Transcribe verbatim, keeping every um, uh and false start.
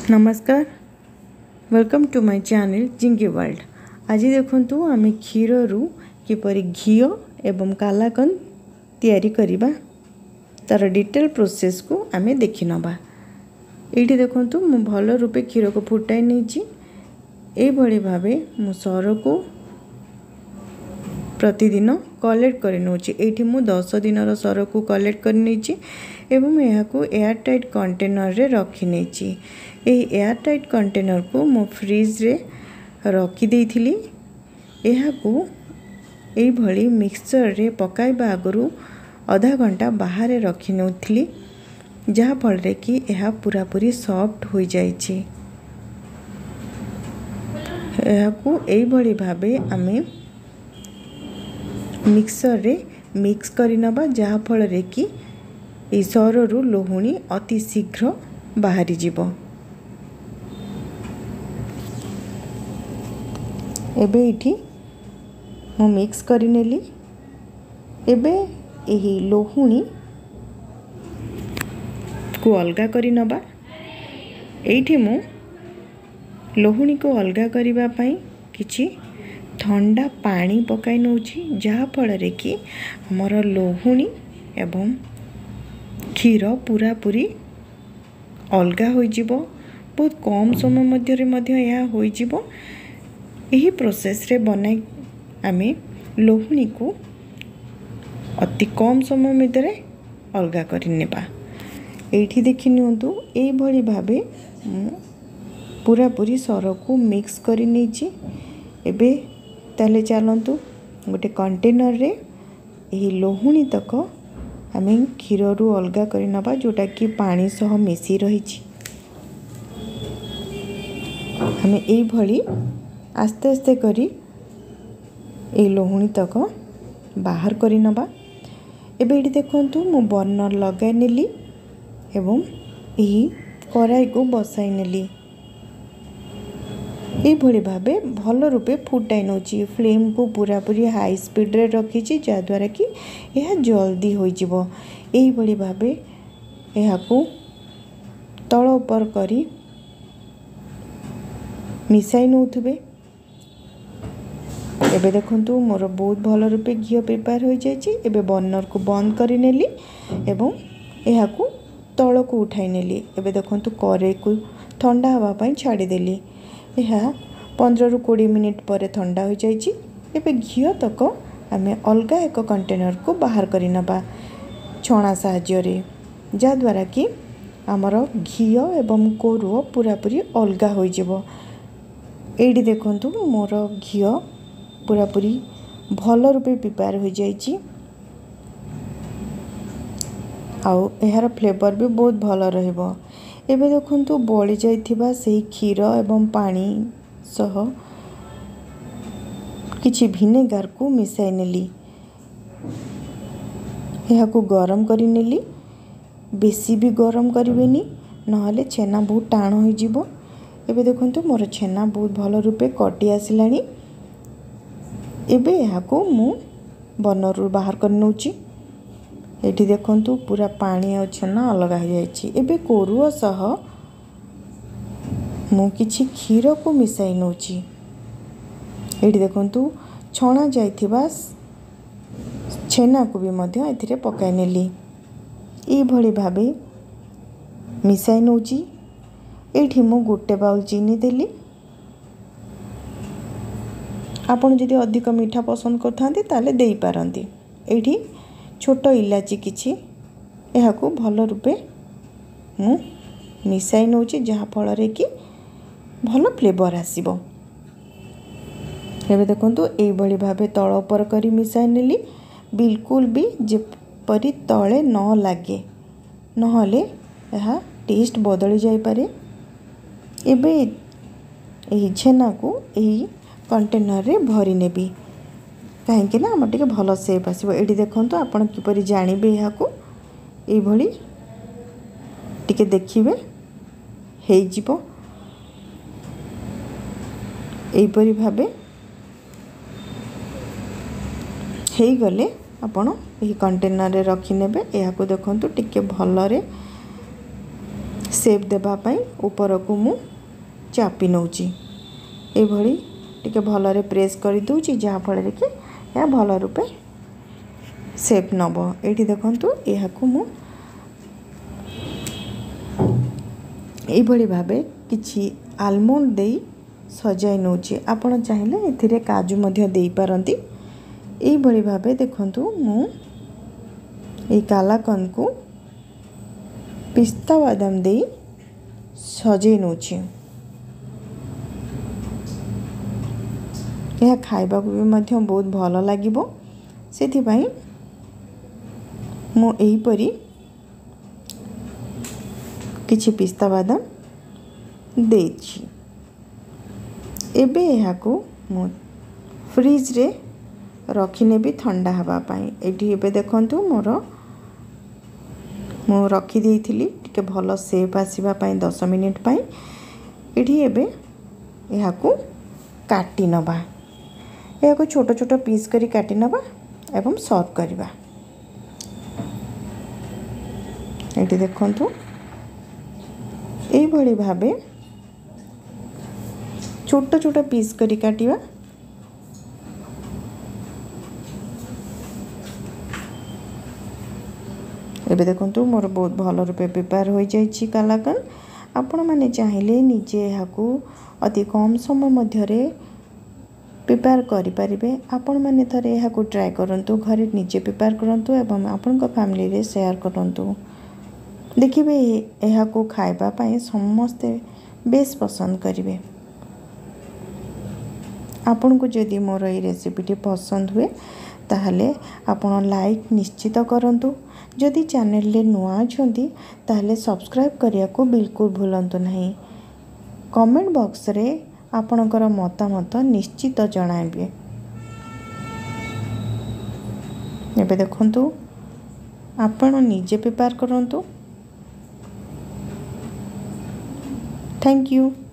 नमस्कार, welcome to my channel जिंगी world. आज देखंतु आमे क्षीर रु किपरि घी एवं कालाकन तैयारी करिबा तार डिटेल प्रोसेस को आमे देखि नबा। एठी देखंतु मु भल रूपे क्षीर को फुटाई नेछि। ए भली भाबे मु सर को प्रतिदिन कलेक्ट कर नौछि। एठी मु दस दिन रो सर को कलेक्ट कर नेछि एवं यहाँ को एयर टाइट कंटेनर रे रखी नेछि। ए एयर टाइट कंटेनर को मु फ्रिज रे रखी देइथिली। यहाँ को ए भली मिक्सचर रे पकाइबा आगरु आधा घंटा बाहर रखी नौथिली, जहा फल रे कि यह पूरा पूरी सॉफ्ट हो जाइछि। यहाँ को ए भली भाबे आमे मिक्सर रे मिक्स करि नबा, जहा फल रे कि ए सररु लोहुणी अति शीघ्र बाहरी जीवो। एबे इठी मु मिक्स करि नेली। एबे एही लोहुणी को अलगा करि नबा। एठी मु लोहुणी को अलगा करिबा पई किछि ठंडा पानी पकाई नौछि, जहा फल रे कि हमर लोहुणी एवं क्षीर पूरा पूरी अलगा हो जिवो। बहुत कम समय मध्य रे मध्य यह हो जिवो। यही प्रोसेस रे बनाई आमे लोहुणी को अति कम समय मध्य अलगा कर नेबा। एठी देखि नियंतु ए भली भाबे पूरा पूरी सर को मिक्स करि नेछि। एबे ताले चलंतु गोटे कंटेनर रे एही लोहुणी तक आमे क्षीर रु अलगा करि नबा, जोटा कि पानी सह मिसी रहिछि। आमे ए भली आस्ते आस्ते करी ए लोहुणी तक बाहर करि नबा। एबे एठी देखंतु मु बर्नर लगाई नेली एवं एही कढ़ाई को बसाई नेली। ए भली भाबे भल रूपे फुटाई नौछि। फ्लेम को पूरा पूरी हाई स्पीड रे रखिछि, जा द्वारा कि यह जल्दी हो जिवो। एही भली भाबे यह को तळ ऊपर करी मिसाई नौथबे। एबे देखंतु मोर बहुत भल रूपे घी प्रिपेयर हो जाइछि। एबे बर्नर को बंद करि नेली एवं यह को तळ को उठाई नेली। एबे देखंतु कढ़ाई को ठंडा हवा पई छाडी देली। यह पंद्रह रु बीस मिनिट पर ठंडा हो जाइछि। एबे घी तक आमे अलगा एक कंटेनर को बाहर करि नबा छणा साहाय्य रे, जा द्वारा कि हमर घी एवं कोरुओ पूरा पूरी अलगा हो जिवो। एडी देखंतु मोर घी पूरा पूरी भल रूपे प्रिपेयर हो जाइछि। आउ एहार फ्लेवर भी बहुत भल रहइबो। एबे देखंतु बळी जाइथिबा सेही क्षीर एवं पानी सह किछि विनेगार को मिसाई नेली। यह को गरम करि नेली। बेसी भी गरम करिवेनी, नहले छेना बहुत टाण हो जिवो। एबे देखंतु मोर छेना बहुत भल रूपे कटि आसिलानी। एबे यह को मु बर्नर रु बाहर कर नौछि। एठी देखंतु पूरा पानी और छेना अलग हो जाइछि। एबे कोरुओ सह मु किछि क्षीर को मिसाई नौछि। एठी देखंतु छणा जाइथिबा छेना को भी मध्य एथिरे पकाई नेली। ई भली भाबे मिसाई नौछि। एठी मु गोटे बाउल चीनी देली। आपण जदि अधिक मीठा पसंद करथांती ताले देई पारंती। एठी छोट इलाची किछि यह को भल रूपे मु मिसाई नौछि, जहा फल रे कि भल फ्लेवर आसीबो। एबे देखंतु एई भली भाबे तळ ऊपर करी मिसाई नेली। बिल्कुल भी जेपरि तळे न लागे, नहले यह टेस्ट बदली जाई पारे। एबे एही छेना को एही कंटेनर रे भरी नेबी, कहीं ना आम टे भल सेप आसो। ये देखो आपड़ किपर जानवे यहाँ को ये टे देखिए हो यहीपरी भाव हो गले आपण यही कंटेनर रे रखी नेबे। यहाँ को देखंतु टिके भल रे सेप देबा पई ऊपर को मु चापी नौची ए भली टिके भलरे प्रेस कर दूची जहाँ फल कि या भल रूपे सेप नब। ये देखंतु यह मु यही भावे किछि आलमंड दे सजाई नौची। आपण चाहिए एथिरे काजू मध्य दे पारंती। यही भावे देखंतु मु ए कालाकन को पिस्ता बादाम दे सजाई नौची। यह खाइबा को भी मध्य बहुत भल लागिबो। सेथिपाई मु एही परी किछि पिस्ता बादाम देछि। एबे यहा को मु फ्रिज रे रखिने भी ठंडा हवा पाई। एठी एबे देखंतु मोर मु रखी देइथिली टिके भल सेप आसीबा पाई दस मिनिट पाई। एठी एबे यहा को काटी नबा। यहा को छोट छोट पीस करी काटी नबा एवं सर्व करबा। एठी देखंतु एई भली भाबे छोट छोट पीस करी काटिबा। एबे देखंतु मोर बहुत भल रूपे प्रिपेयर हो जाइछि कालाकन। आपण माने चाहिले निजे यहा को अति कम समय मध्यरे प्रिपेयर करि परिबे। आपण माने थरे यहा को ट्राई करंतु घरे निजे प्रिपेयर करंतु एवं आपण को फैमिली रे शेयर करंतु। देखिबे यहा को खाइबा पई समस्ते बेस पसंद करिवे। आपण को जदि मोर ए रेसिपीटी पसंद हुए ताहले आपण लाइक निश्चित करंतु। जदि चैनल ले नुआ अछंती ताहले सब्सक्राइब करिया को बिल्कुल भूलंतु नहीं। कमेंट बॉक्स रे आपणकर मतामत निश्चित जणाइबे। एबे देखंतु आपण निजे प्रिपेयर करंतु। Thank you.